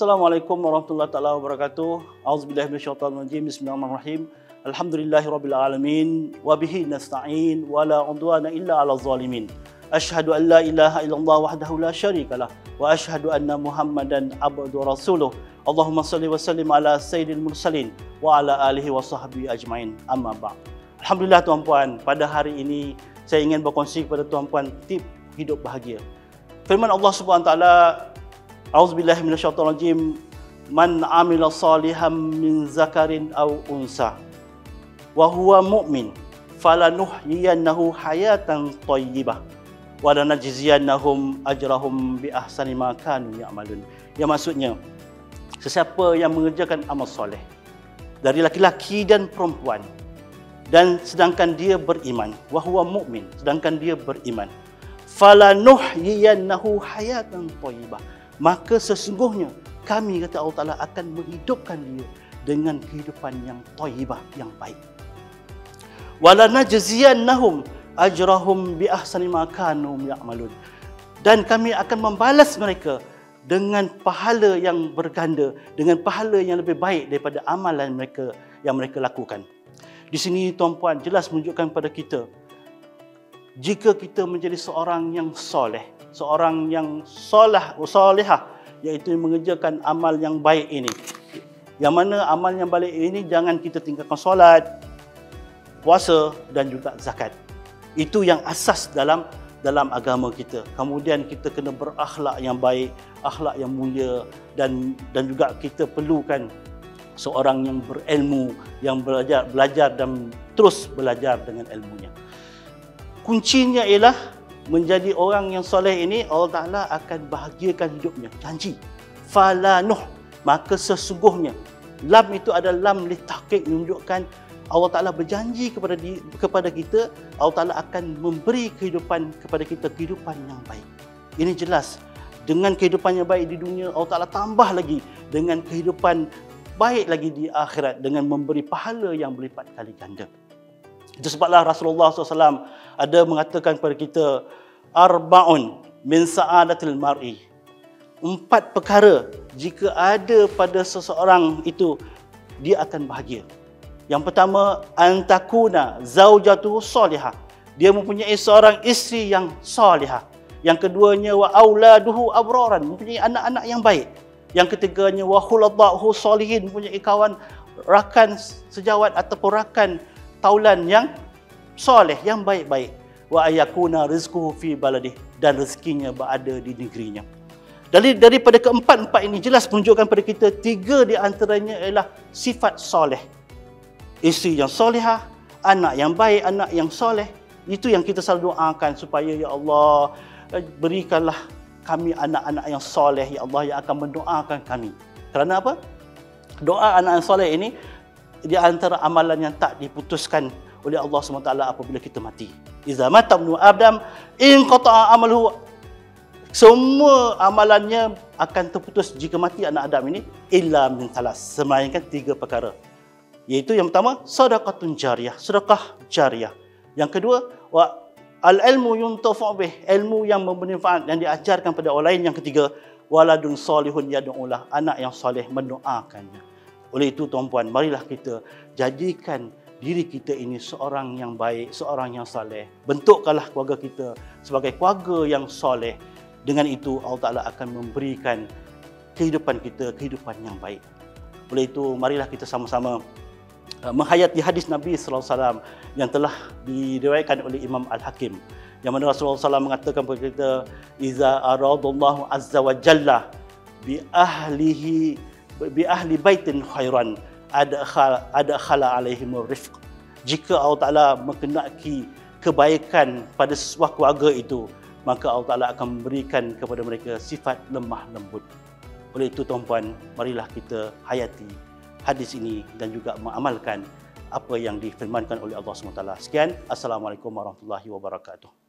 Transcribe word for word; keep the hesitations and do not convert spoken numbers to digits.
Assalamualaikum warahmatullahi taala wabarakatuh. Auzubillahi minasyaitonir rajim. Bismillahirrahmanirrahim. Alhamdulillahirabbil alamin wa bihi nasta'in wa la udwana illa 'alal zalimin. Asyhadu an la ilaha illallah wahdahu la syarikalah wa asyhadu anna Muhammadan abduhu rasuluh. Allahumma shalli wa sallim ala sayyidil mursalin wa ala alihi wa sahbihi ajmain. Amma ba'd. Alhamdulillah tuan-puan, pada hari ini saya ingin berkongsi kepada tuan-puan tip hidup bahagia. Firman Allah Subhanahu wa taala, Auzubillahi minasyaitonir rajim, man amila salihan min zakarin aw unsa wa huwa mu'min falanuhyiyannahu hayatan thayyibah wa lanajziyannahum ajrahum bi ahsani ma kanu ya'malun. Yang maksudnya, sesiapa yang mengerjakan amal soleh dari laki-laki dan perempuan dan sedangkan dia beriman, wa huwa mu'min, sedangkan dia beriman, falanuhyiyannahu hayatan thayyibah, maka sesungguhnya kami, kata Allah Ta'ala, akan menghidupkan dia dengan kehidupan yang thayyibah, yang baik. Walanajziyannahum ajrahum bi ahsani ma kanu ya'malun, dan kami akan membalas mereka dengan pahala yang berganda, dengan pahala yang lebih baik daripada amalan mereka yang mereka lakukan. Di sini tuan-puan jelas menunjukkan kepada kita, jika kita menjadi seorang yang soleh, seorang yang solah, solehah, iaitu mengerjakan amal yang baik ini, yang mana amal yang baik ini jangan kita tinggalkan solat, puasa dan juga zakat. Itu yang asas dalam dalam agama kita. Kemudian kita kena berakhlak yang baik, akhlak yang mulia, dan dan juga kita perlukan seorang yang berilmu, yang belajar belajar dan terus belajar dengan ilmunya. Kuncinya ialah menjadi orang yang soleh ini, Allah Ta'ala akan bahagiakan hidupnya. Janji. Falanuh. Maka sesungguhnya. Lam itu adalah lam li tahqiq, menunjukkan Allah Ta'ala berjanji kepada di, kepada kita, Allah Ta'ala akan memberi kehidupan kepada kita, kehidupan yang baik. Ini jelas. Dengan kehidupan yang baik di dunia, Allah Ta'ala tambah lagi dengan kehidupan baik lagi di akhirat, dengan memberi pahala yang berlipat kali ganda. Itu sebablah Rasulullah sallallahu alaihi wasallam ada mengatakan kepada kita, arba'un min sa'adatil mar'i, empat perkara jika ada pada seseorang itu, dia akan bahagia. Yang pertama, antakuna zaujatuhu salihah, dia mempunyai seorang isteri yang salihah. Yang keduanya, wa auladuhu abraran, mempunyai anak-anak yang baik. Yang ketiganya, wa khuladahu salihin, mempunyai kawan rakan sejawat ataupun rakan taulan yang soleh, yang baik-baik. Wa ayakuna rizquhu fi baladih, dan rezekinya berada di negerinya. Dari daripada keempat-empat ini jelas menunjukkan pada kita tiga di antaranya ialah sifat soleh. Isteri yang solehah, anak yang baik, anak yang soleh. Itu yang kita selalu doakan, supaya ya Allah, berikanlah kami anak-anak yang soleh, ya Allah, yang akan mendoakan kami. Kerana apa? Doa anak yang soleh ini di antara amalan yang tak diputuskan oleh Allah subhanahu wa taala apabila kita mati. Iza mata ibnu Adam in qata'a amaluhu, semua amalannya akan terputus jika mati anak Adam ini, illa min talas, melainkan tiga perkara. Iaitu yang pertama, sedekahun jariyah, sedekah jariyah. Yang kedua, wa al-ilmu yuntafa'u bih, ilmu yang bermanfaat yang diajarkan pada orang lain. Yang ketiga, waladun salihun yad'ulah, anak yang soleh mendoakannya. Oleh itu tuan-puan, marilah kita jadikan diri kita ini seorang yang baik, seorang yang soleh. Bentukkanlah keluarga kita sebagai keluarga yang soleh. Dengan itu Allah Ta'ala akan memberikan kehidupan kita, kehidupan yang baik. Oleh itu marilah kita sama-sama menghayati hadis Nabi sallallahu alaihi wasallam yang telah diriwayatkan oleh Imam Al-Hakim, yang mana Rasulullah sallallahu alaihi wasallam mengatakan kepada kita, iza aradallahu azza wa jalla bi ahlihi bi ahli baitin khairan adkhal adkhala alaihimur rifq, jika Allah Ta'ala mengendaki kebaikan pada sebuah keluarga itu, maka Allah Ta'ala akan memberikan kepada mereka sifat lemah lembut. Oleh itu tuan-puan, marilah kita hayati hadis ini dan juga mengamalkan apa yang difirmankan oleh Allah subhanahu wa taala. Sekian, Assalamualaikum warahmatullahi wabarakatuh.